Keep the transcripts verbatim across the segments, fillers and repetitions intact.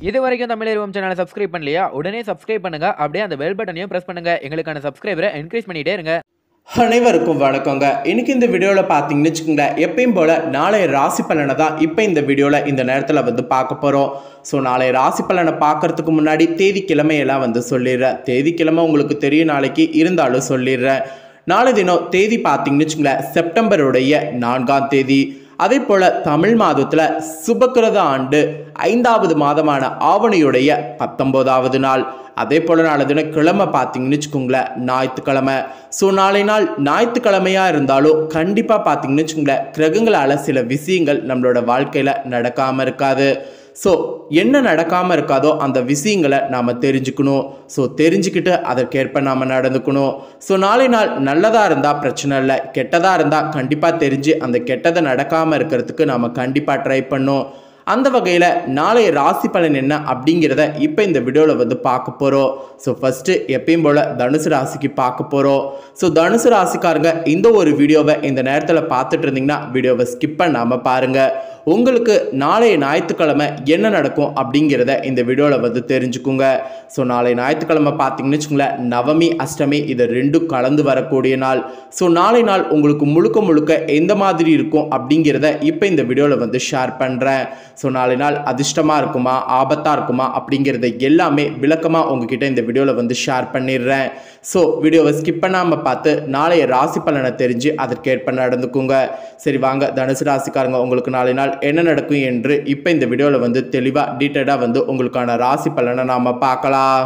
இது வரைக்கும் தமிழ் சேனலை சப்ஸ்கிரைப் பண்ணலையா? உடனே சப்ஸ்கிரைப் பண்ணுங்க. அப்படியே அந்த பெல் பட்டனையும் பிரஸ் பண்ணுங்க. எங்களுக்கான சப்ஸ்கிரைபரை என்கரேஜ் பண்ணிட்டே இருங்க. அனைவருக்கும் வணக்கங்க. இன்னைக்கு இந்த வீடியோவில் பார்த்தீங்கன்னு வச்சுக்கோங்களேன், எப்பயும் போல் நாளைய ராசி பலனை தான் இப்போ இந்த வீடியோவில் இந்த நேரத்தில் வந்து பார்க்க போகிறோம். ஸோ நாளைய ராசி பலனை பார்க்கறதுக்கு முன்னாடி தேதி கிழமையெல்லாம் வந்து சொல்லிடுறேன். தேதி கிழமை உங்களுக்கு தெரியும், நாளைக்கு இருந்தாலும் சொல்லிடுறேன். நாளை தினம் தேதி பார்த்தீங்கன்னு வச்சுக்கோங்களேன், செப்டம்பருடைய நான்காம் தேதி. அதே போல் தமிழ் மாதத்தில் சுபக்கிரத ஆண்டு ஐந்தாவது மாதமான ஆவணியுடைய பத்தொம்போதாவது நாள். அதே போல் நாளை தினம் கிழமை பார்த்தீங்கன்னு வச்சுக்கோங்களேன், ஞாயிற்றுக்கிழமை. ஸோ நாளை நாள் ஞாயிற்றுக்கிழமையாக இருந்தாலும் கண்டிப்பாக பார்த்தீங்கன்னு வச்சுக்கோங்களேன், கிரகங்களால் சில விஷயங்கள் நம்மளோட வாழ்க்கையில் நடக்காமல் இருக்காது. ஸோ என்ன நடக்காமல் இருக்காதோ அந்த விஷயங்களை நாம் தெரிஞ்சுக்கணும். ஸோ தெரிஞ்சுக்கிட்டு அதற்கேற்ப நாம் நடந்துக்கணும். ஸோ நாளை நாள் நல்லதாக இருந்தால் பிரச்சனை இல்லை, கெட்டதாக இருந்தால் கண்டிப்பாக தெரிஞ்சு அந்த கெட்டதை நடக்காமல் இருக்கிறதுக்கு நாம் கண்டிப்பாக ட்ரை பண்ணணும். அந்த வகையில் நாளைய ராசி பலன் என்ன அப்படிங்கிறத இப்போ இந்த வீடியோவில் வந்து பார்க்க போகிறோம். ஸோ ஃபஸ்ட்டு எப்பயும் போல் தனுசு ராசிக்கு பார்க்க போகிறோம். ஸோ தனுசு ராசிக்காரங்க இந்த ஒரு வீடியோவை இந்த நேரத்தில் பார்த்துட்டு இருந்தீங்கன்னா வீடியோவை ஸ்கிப் பண்ணாமல் பாருங்கள். உங்களுக்கு நாளைய ஞாயிற்றுக்கிழமை என்ன நடக்கும் அப்படிங்கிறத இந்த வீடியோவில் வந்து தெரிஞ்சுக்குங்க. ஸோ நாளைய ஞாயிற்றுக்கிழமை பார்த்தீங்கன்னு வச்சுக்கோங்களேன், நவமி அஷ்டமி இது ரெண்டும் கலந்து வரக்கூடிய நாள். ஸோ நாளை நாள் உங்களுக்கு முழுக்க முழுக்க எந்த மாதிரி இருக்கும் அப்படிங்கிறத இப்போ இந்த வீடியோவில் வந்து ஷேர் பண்ணுறேன். ஸோ நாளை நாள் அதிர்ஷ்டமாக இருக்குமா ஆபத்தாக இருக்குமா அப்படிங்கிறத எல்லாமே விளக்கமாக உங்ககிட்ட இந்த வீடியோவில் வந்து ஷேர் பண்ணிடுறேன். ஸோ வீடியோவை ஸ்கிப் பண்ணாமல் பார்த்து நாளைய ராசி பலனை தெரிஞ்சு அதற்கேற்ப நடந்துக்குங்க. சரி வாங்க, தனுசு ராசிக்காரங்க உங்களுக்கு நாளை நாள் என்ன நடக்கும் என்று இப்போ இந்த வீடியோவில் வந்து தெளிவாக டீட்டெயிலாக வந்து உங்களுக்கான ராசி பலனை நாம் பார்க்கலாம்.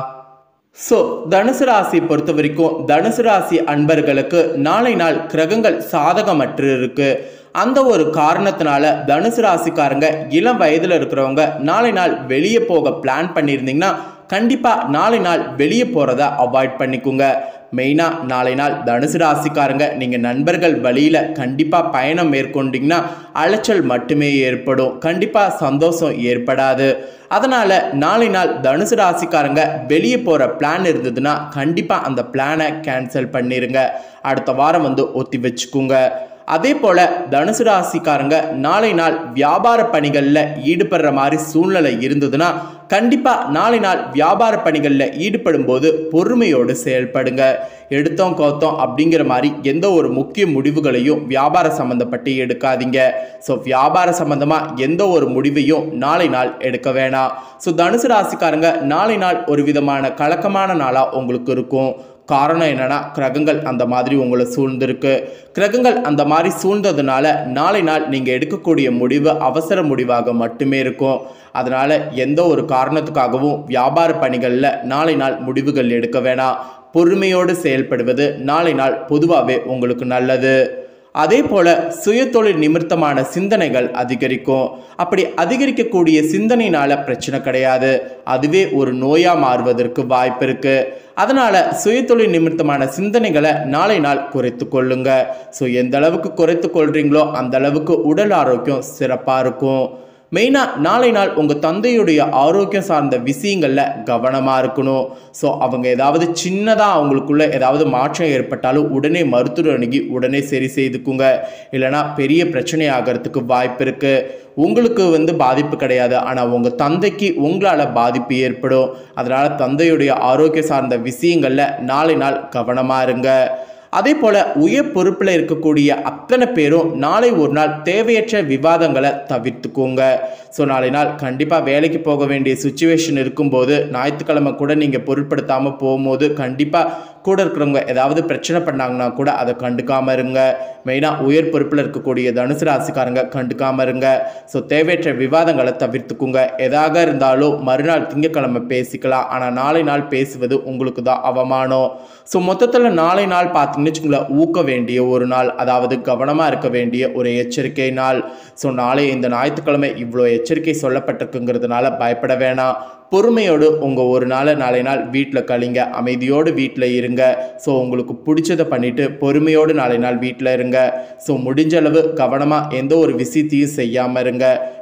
ஸோ தனுசு ராசி பொறுத்த வரைக்கும் தனுசு ராசி அன்பர்களுக்கு நாளை நாள் கிரகங்கள் சாதகமற்று இருக்கு. அந்த ஒரு காரணத்தினால தனுசு ராசிக்காரங்க இளம் வயதில் இருக்கிறவங்க நாளை நாள் வெளியே போக பிளான் பண்ணியிருந்தீங்கன்னா கண்டிப்பாக நாளை நாள் வெளியே போகிறத அவாய்ட் பண்ணிக்கோங்க. மெயினாக நாளை நாள் தனுசு ராசிக்காரங்க நீங்கள் நண்பர்கள் வழியில் கண்டிப்பாக பயணம் மேற்கொண்டீங்கன்னா அலைச்சல் மட்டுமே ஏற்படும், கண்டிப்பாக சந்தோஷம் ஏற்படாது. அதனால் நாளை நாள் தனுசு ராசிக்காரங்க வெளியே போகிற பிளான் இருந்ததுன்னா கண்டிப்பாக அந்த பிளானை கேன்சல் பண்ணிடுங்க. அடுத்த வாரம் வந்து ஒத்தி வச்சுக்கோங்க. அதே போல் தனுசு ராசிக்காரங்க நாளை நாள் வியாபார பணிகளில் ஈடுபடுற மாதிரி சூழ்நிலை இருந்ததுன்னா கண்டிப்பாக நாளை நாள் வியாபார பணிகளில் ஈடுபடும் போது பொறுமையோடு செயல்படுங்க. எடுத்தோம் கவுத்தோம் அப்படிங்கிற மாதிரி எந்த ஒரு முக்கிய முடிவுகளையும் வியாபார சம்மந்தப்பட்டு எடுக்காதீங்க. ஸோ வியாபார சம்மந்தமாக எந்த ஒரு முடிவையும் நாளை நாள் எடுக்க வேணாம். ஸோ தனுசு ராசிக்காரங்க நாளை நாள் ஒரு விதமான கலக்கமான நாளாக உங்களுக்கு இருக்கும். காரணம் என்னன்னா, கிரகங்கள் அந்த மாதிரி உங்களை சூழ்ந்திருக்கு. கிரகங்கள் அந்த மாதிரி சூழ்ந்ததுனால நாளை நாள் நீங்கள் எடுக்கக்கூடிய முடிவு அவசர முடிவாக மட்டுமே இருக்கும். அதனால் எந்த ஒரு காரணத்துக்காகவும் வியாபார பணிகளில் நாளை நாள் முடிவுகள் எடுக்க வேணாம். பொறுமையோடு செயல்படுவது நாளை நாள் பொதுவாகவே உங்களுக்கு நல்லது. அதே போல் சுயதொழில் நிமித்தமான சிந்தனைகள் அதிகரிக்கும். அப்படி அதிகரிக்கக்கூடிய சிந்தனையினால் பிரச்சனை கிடையாது, அதுவே ஒரு நோயாக மாறுவதற்கு வாய்ப்பு இருக்குது. அதனால் சுயதொழில் நிமித்தமான சிந்தனைகளை நாளை நாள் குறைத்து கொள்ளுங்க. ஸோ எந்த அளவுக்கு குறைத்து கொள்கிறீங்களோ அந்த அளவுக்கு உடல் ஆரோக்கியம் சிறப்பாக இருக்கும். மெயினாக நாளை நாள் உங்கள் தந்தையுடைய ஆரோக்கியம் சார்ந்த விஷயங்களில் கவனமாக இருக்கணும். ஸோ அவங்க ஏதாவது சின்னதாக அவங்களுக்குள்ள ஏதாவது மாற்றம் ஏற்பட்டாலும் உடனே மருத்துவர் அணுகி உடனே சரி செய்துக்குங்க. இல்லைனா பெரிய பிரச்சனை ஆகிறதுக்கு வாய்ப்பு இருக்குது. உங்களுக்கு வந்து பாதிப்பு கிடையாது, ஆனால் உங்கள் தந்தைக்கு உங்களால் பாதிப்பு ஏற்படும். அதனால் தந்தையுடைய ஆரோக்கியம் சார்ந்த விஷயங்களில் நாளை நாள் கவனமாக இருங்க. அதே போல் உயர் பொறுப்பில் இருக்கக்கூடிய அத்தனை பேரும் நாளை ஒரு நாள் தேவையற்ற விவாதங்களை தவிர்த்துக்கோங்க. ஸோ நாளை நாள் கண்டிப்பாக வேலைக்கு போக வேண்டிய சுச்சுவேஷன் இருக்கும்போது ஞாயிற்றுக்கிழமை கூட நீங்கள் பொருட்படுத்தாமல் போகும்போது கண்டிப்பாக கூட இருக்கிறவங்க ஏதாவது பிரச்சனை பண்ணாங்கன்னா கூட அதை கண்டுக்காமல் இருங்க. மெயினாக உயர் பொறுப்பில் இருக்கக்கூடிய தனுசு ராசிக்காரங்க கண்டுக்காமல் இருங்க. ஸோ தேவையற்ற விவாதங்களை தவிர்த்துக்குங்க. எதாக இருந்தாலும் மறுநாள் திங்கக்கிழமை பேசிக்கலாம், ஆனால் நாளை நாள் பேசுவது உங்களுக்கு தான் அவமானம். ஸோ மொத்தத்தில் நாளை நாள் பார்த்தீங்கன்னு வச்சுக்கோங்களேன், ஊக்க வேண்டிய ஒரு நாள், அதாவது கவனமாக இருக்க வேண்டிய ஒரு எச்சரிக்கை நாள். ஸோ நாளை இந்த ஞாயிற்றுக்கிழமை இவ்வளோ எச்சரிக்கை சொல்லப்பட்டிருக்குங்கிறதுனால பயப்பட வேணாம். பொறுமையோடு உங்கள் ஒரு நாளை நாளை நாள் வீட்டில் கழிங்க, அமைதியோடு வீட்டில் இருங்க. ஸோ உங்களுக்கு பிடிச்சதை பண்ணிவிட்டு பொறுமையோடு நாளை நாள் வீட்டில் இருங்க. ஸோ முடிஞ்ச அளவு கவனமாக எந்த ஒரு விஷயத்தையும் செய்யாமல் இருங்க.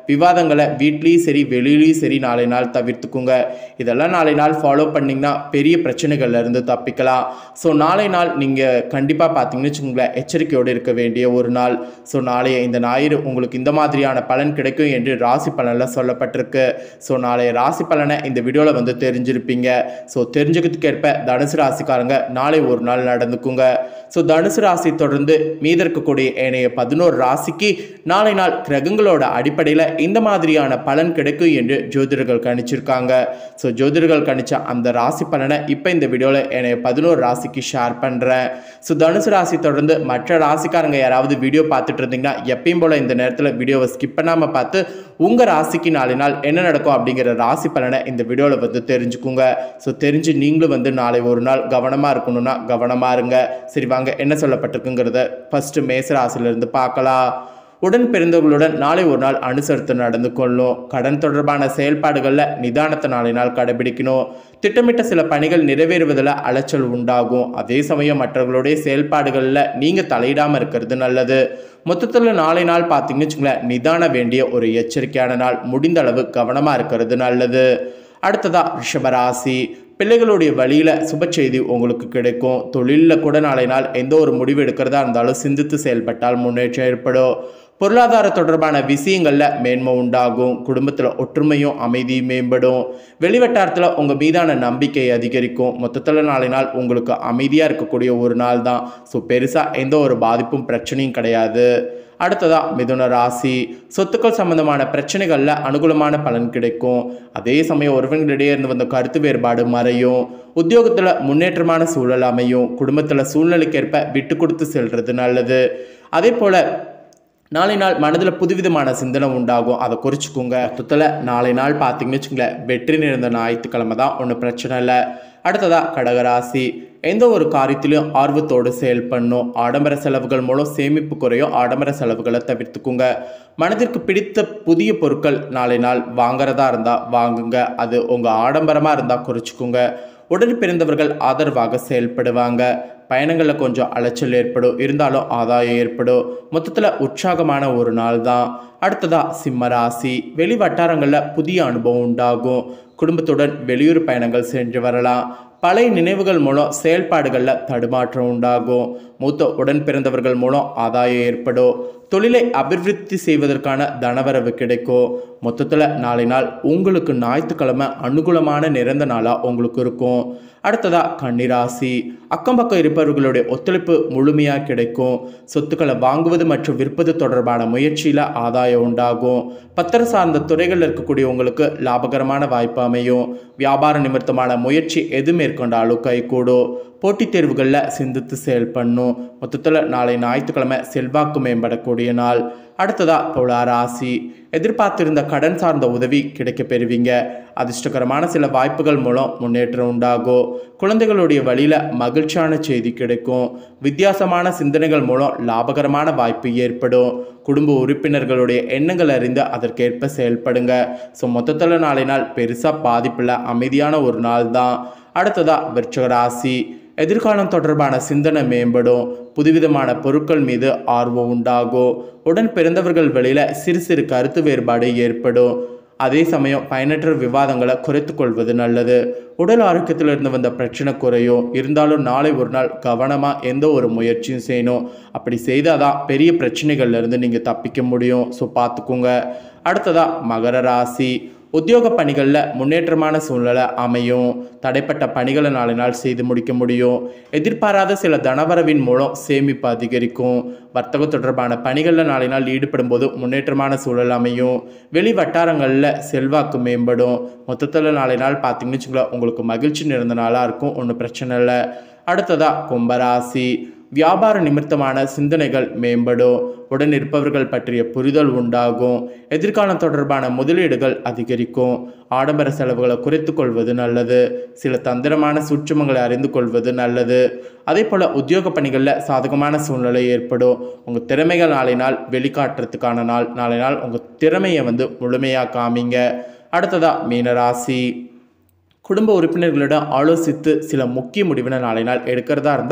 விவாதங்களை வீட்லேயும் சரி வெளியிலையும் சரி நாளை நாள் தவிர்த்துக்குங்க. இதெல்லாம் நாளை நாள் ஃபாலோ பண்ணிங்கன்னா பெரிய பிரச்சனைகள்ல இருந்து தப்பிக்கலாம். ஸோ நாளை நாள் நீங்கள் கண்டிப்பாக பார்த்தீங்கன்னு வச்சுக்கோங்களேன் எச்சரிக்கையோடு இருக்க வேண்டிய ஒரு நாள். ஸோ நாளைய இந்த ஞாயிறு உங்களுக்கு இந்த மாதிரியான பலன் கிடைக்கும் என்று ராசி பலனில் சொல்லப்பட்டிருக்கு. ஸோ நாளைய ராசி பலனை இந்த வீடியோவில் வந்து தெரிஞ்சிருப்பீங்க. ஸோ தெரிஞ்சுக்கிறதுக்கு ஏற்ப தனுசு ராசிக்காரங்க நாளை ஒரு நாள் நடந்துக்குங்க. ஸோ தனுசு ராசி தொடர்ந்து மீத இருக்கக்கூடிய ஏனைய பதினோரு ராசிக்கு நாளை நாள் கிரகங்களோட அடிப்படையில் இந்த மாதிரியான பலன் கிடைக்கும் என்று ஜோதிடர்கள் கணிச்சிருக்காங்க. ஸோ ஜோதிடர்கள் கணிச்ச அந்த ராசி பலனை இப்போ இந்த வீடியோவில் ஏனைய பதினோரு ராசிக்கு ஷேர் பண்ணுறேன். ஸோ தனுசு ராசி தொடர்ந்து மற்ற ராசிக்காரங்க யாராவது வீடியோ பார்த்துட்டு இருந்தீங்கன்னா எப்பயும் போல் இந்த நேரத்தில் வீடியோவை ஸ்கிப் பண்ணாமல் பார்த்து உங்கள் ராசிக்கு நாளை நாள் என்ன நடக்கும் அப்படிங்கிற ராசி பலனை இந்த வீடியோவில் வந்து தெரிஞ்சுக்குங்க. ஸோ தெரிஞ்சு நீங்களும் வந்து நாளை ஒரு நாள் கவனமாக இருக்கணும்னா கவனமாக இருங்க. சரி வாங்க என்ன சொல்லப்பட்டிருக்குங்கிறத ஃபஸ்ட்டு மேச ராசியிலிருந்து பார்க்கலாம். உடன் பிறந்தவர்களுடன் நாளை ஒரு நாள் அனுசரித்து நடந்து கொள்ளும். கடன் தொடர்பான செயல்பாடுகளில் நிதானத்தை நாளை நாள் கடைபிடிக்கணும். திட்டமிட்ட சில பணிகள் நிறைவேறுவதில் அலைச்சல் உண்டாகும். அதே சமயம் மற்றவர்களுடைய செயல்பாடுகளில் நீங்கள் தலையிடாமல் இருக்கிறது நல்லது. மொத்தத்தில் நாளை நாள் பார்த்தீங்கன்னு வச்சுங்களேன் நிதான வேண்டிய ஒரு எச்சரிக்கையான நாள். முடிந்த அளவு கவனமாக இருக்கிறது நல்லது. அடுத்ததா ரிஷபராசி. பிள்ளைகளுடைய வழியில் சுப செய்தி உங்களுக்கு கிடைக்கும். தொழிலில் கூட நாளை நாள் எந்த ஒரு முடிவு எடுக்கிறதா இருந்தாலும் சிந்தித்து செயல்பட்டால் முன்னேற்றம் ஏற்படும். பொருளாதார தொடர்பான விஷயங்களில் மேன்மை உண்டாகும். குடும்பத்தில் ஒற்றுமையும் அமைதியும் மேம்படும். வெளிவட்டாரத்தில் உங்கள் மீதான நம்பிக்கை அதிகரிக்கும். மொத்தத்தில் நாளை நாள் உங்களுக்கு அமைதியாக இருக்கக்கூடிய ஒரு நாள் தான். ஸோ பெருசாக எந்த ஒரு பாதிப்பும் பிரச்சனையும் கிடையாது. அடுத்ததா மிதுன ராசி. சொத்துக்கள் சம்பந்தமான பிரச்சனைகளில் அனுகூலமான பலன் கிடைக்கும். அதே சமயம் ஒருவங்களிடையே இருந்து வந்த கருத்து வேறுபாடு மறையும். உத்தியோகத்தில் முன்னேற்றமான சூழல் அமையும். குடும்பத்தில் சூழ்நிலைக்கேற்ப விட்டு கொடுத்து செல்வது நல்லது. அதே போல் நாளை நாள் மனதில் புதுவிதமான சிந்தனை உண்டாகும். அதை குறிச்சிக்கோங்க. மொத்தத்தில் நாளை நாள் பார்த்தீங்கன்னு வச்சுங்களேன் வெற்றி நிறைந்த ஞாயிற்றுக்கிழமை தான், ஒன்றும் பிரச்சனை இல்லை. அடுத்ததா கடகராசி. எந்த ஒரு காரியத்திலையும் ஆர்வத்தோடு செயல்படணும். ஆடம்பர செலவுகள் மூலம் சேமிப்பு குறையும். ஆடம்பர செலவுகளை தவிர்த்துக்குங்க. மனதிற்கு பிடித்த புதிய பொருட்கள் நாளை நாள் வாங்குறதா இருந்தால் வாங்குங்க. அது உங்கள் ஆடம்பரமாக இருந்தால் குறைச்சிக்கோங்க. உடன் பிறந்தவர்கள் ஆதரவாக செயல்படுவாங்க. பயணங்களில் கொஞ்சம் அலைச்சல் ஏற்படும், இருந்தாலும் ஆதாயம் ஏற்படும். மொத்தத்தில் உற்சாகமான ஒரு நாள் தான். அடுத்ததா சிம்ம ராசி. வெளி வட்டாரங்களில் புதிய அனுபவம் உண்டாகும். குடும்பத்துடன் வெளியூர் பயணங்கள் சென்று வரலாம். பழைய நினைவுகள் மூலம் செயல்பாடுகளில் தடுமாற்றம் உண்டாகும். மூத்த உடன் பிறந்தவர்கள் மூலம் ஆதாயம் ஏற்படும். தொழிலை அபிவிருத்தி செய்வதற்கான தனவரவு கிடைக்கும். மொத்தத்தில் நாளை நாள் உங்களுக்கு ஞாயிற்றுக்கிழமை அனுகூலமான நிறந்த நாளாக உங்களுக்கு இருக்கும். அடுத்ததா கன்னிராசி. அக்கம் பக்கம் இருப்பவர்களுடைய ஒத்துழைப்பு முழுமையாக கிடைக்கும். சொத்துக்களை வாங்குவது மற்றும் விற்பது தொடர்பான முயற்சியில் ஆதாயம் உண்டாகும். பத்திர சார்ந்த துறைகளில் இருக்கக்கூடிய உங்களுக்கு லாபகரமான வாய்ப்பு அமையும். வியாபார நிமித்தமான முயற்சி எது மேற்கொண்டாலும் கைகூடும். போட்டித் தேர்வுகளில் சிந்தித்து செயல்படணும். மொத்தத்தில் நாளை ஞாயிற்றுக்கிழமை செல்வாக்கு மேம்படக்கூடிய நாள். அடுத்ததா துலா ராசி. எதிர்பார்த்திருந்த கடன் சார்ந்த உதவி கிடைக்க பெறுவீங்க. அதிர்ஷ்டகரமான சில வாய்ப்புகள் மூலம் முன்னேற்றம் உண்டாகும். குழந்தைகளுடைய வழியில் மகிழ்ச்சியான செய்தி கிடைக்கும். வித்தியாசமான சிந்தனைகள் மூலம் லாபகரமான வாய்ப்பு ஏற்படும். குடும்ப உறுப்பினர்களுடைய எண்ணங்கள் அறிந்து அதற்கேற்ப செயல்படுங்க. ஸோ மொத்தத்தில் நாளை நாள் பெருசாக பாதிப்பில் அமைதியான ஒரு நாள் தான். அடுத்ததா விருச்சிக ராசி. எதிர்காலம் தொடர்பான சிந்தனை மேம்படும். புதுவிதமான பொருட்கள் மீது ஆர்வம் உண்டாகும். உடன் பிறந்தவர்கள் வெளியில் சிறு சிறு கருத்து வேறுபாடு ஏற்படும். அதே சமயம் பயனற்ற விவாதங்களை குறைத்து கொள்வது நல்லது. உடல் ஆரோக்கியத்திலிருந்து வந்த பிரச்சனை குறையும். இருந்தாலும் நாளை ஒரு நாள் கவனமாக எந்த ஒரு முயற்சியும் செய்யணும். அப்படி செய்தால் தான் பெரிய பிரச்சனைகள்லேருந்து நீங்கள் தப்பிக்க முடியும். ஸோ பார்த்துக்கோங்க. அடுத்ததா மகர ராசி. உத்தியோக பணிகளில் முன்னேற்றமான சூழ்நிலை அமையும். தடைப்பட்ட பணிகளை நாளை நாள் செய்து முடிக்க முடியும். எதிர்பாராத சில தனவரவின் மூலம் சேமிப்பு அதிகரிக்கும். வர்த்தக தொடர்பான பணிகளில் நாளை நாள் ஈடுபடும் போது முன்னேற்றமான சூழல் அமையும். வெளி வட்டாரங்களில் செல்வாக்கு மேம்படும். மொத்தத்தில் நாளை நாள் பார்த்தீங்கன்னு வச்சுங்களேன் உங்களுக்கு மகிழ்ச்சி நிறைந்த நாளாக இருக்கும், ஒன்றும் பிரச்சனை இல்லை. அடுத்ததா கும்பராசி. வியாபார நிமித்தமான சிந்தனைகள் மேம்படும். உடன் இருப்பவர்கள் பற்றிய புரிதல் உண்டாகும். எதிர்காலம் தொடர்பான முதலீடுகள் அதிகரிக்கும். ஆடம்பர செலவுகளை குறைத்து கொள்வது நல்லது. சில தந்திரமான சூட்சுமங்களை அறிந்து கொள்வது நல்லது. அதே போல் உத்தியோக பணிகளில் சாதகமான சூழ்நிலை ஏற்படும். உங்கள் திறமைகள் நாளை நாள் வெளிக்காட்டுறதுக்கான நாள். நாளை நாள் உங்கள் திறமையை வந்து முழுமையாக காமிங்க. அடுத்ததா மீனராசி. குடும்ப உறுப்பினர்களிடம் ஆலோசித்து சில முக்கிய முடிவினை நாளை நாள் எடுக்கிறதா இருந்தால்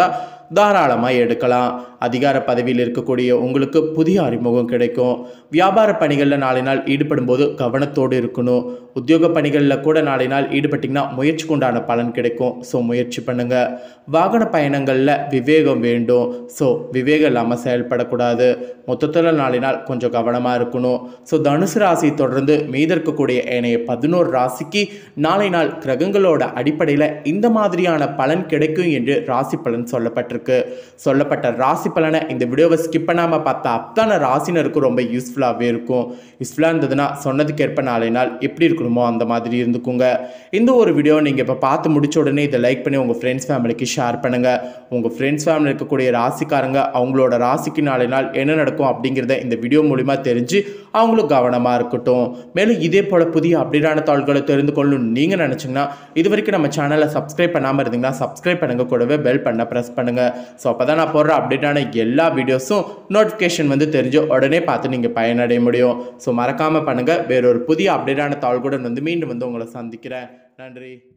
தாராளமாக எடுக்கலாம். அதிகார பதவியில் இருக்கக்கூடிய உங்களுக்கு புதிய அறிமுகம் கிடைக்கும். வியாபார பணிகளில் நாளை நாள் ஈடுபடும் போது கவனத்தோடு இருக்கணும். உத்தியோக பணிகளில் கூட நாளை நாள் ஈடுபட்டிங்கன்னா முயற்சிக்கு உண்டான பலன் கிடைக்கும். ஸோ முயற்சி பண்ணுங்க. வாகன பயணங்களில் விவேகம் வேண்டும். ஸோ விவேகம் இல்லாமல் செயல்படக்கூடாது. மொத்தத்தில் நாளை நாள் கொஞ்சம் கவனமாக இருக்கணும். ஸோ தனுசு ராசி தொடர்ந்து மீத இருக்கக்கூடிய ஏனைய பதினோரு ராசிக்கு நாளை நாள் கிரகங்களோட அடிப்படையில் இந்த மாதிரியான பலன் கிடைக்கும் என்று ராசி பலன் சொல்லப்பட்டிருக்கு. சொல்லப்பட்ட ராசி பலனை இந்த வீடியோவை ஸ்கிப் பண்ணாமல் பார்த்தா அத்தனை ராசினருக்கும் ரொம்ப யூஸ்ஃபுல்லாகவே இருக்கும். யூஸ்ஃபுல்லாக இருந்ததுன்னா சொன்னதுக்கேற்ப நாளை நாள் எப்படி இருக்கணுமோ அந்த மாதிரி இருந்துக்குங்க. இந்த ஒரு வீடியோ நீங்கள் இப்போ பார்த்து முடிச்ச உடனே இதை லைக் பண்ணி உங்கள் ஃப்ரெண்ட்ஸ் ஃபேமிலிக்கு ஷேர் பண்ணுங்கள். உங்கள் ஃப்ரெண்ட்ஸ் ஃபேமிலி இருக்கக்கூடிய ராசிக்காரங்க அவங்களோட ராசிக்கு நாளை நாள் என்ன நடக்கும் அப்படிங்கிறத இந்த வீடியோ மூலிமா தெரிஞ்சு அவங்களும் கவனமாக இருக்கட்டும். மேலும் இதே போல் புதிய அப்டேட்டான தாள்களை தெரிந்து கொள்ளணும் நீங்கள் நினச்சிங்கன்னா இது வரைக்கும் நம்ம சேனலை சப்ஸ்கிரைப் பண்ணாமல் இருந்தீங்கன்னா சப்ஸ்கிரைப் பண்ணுங்க, கூடவே பெல் பண்ண ப்ரெஸ் பண்ணுங்கள். ஸோ அப்போ தான் நான் போடுற அப்டேட்டான எல்லா வீடியோஸும் நோட்டிஃபிகேஷன் வந்து தெரிஞ்சு உடனே பார்த்து நீங்கள் பயனடைய முடியும். ஸோ மறக்காமல் பண்ணுங்கள். வேறொரு புதிய அப்டேட்டான தாள்களுடன் வந்து மீண்டும் வந்து உங்களை சந்திக்கிறேன். நன்றி.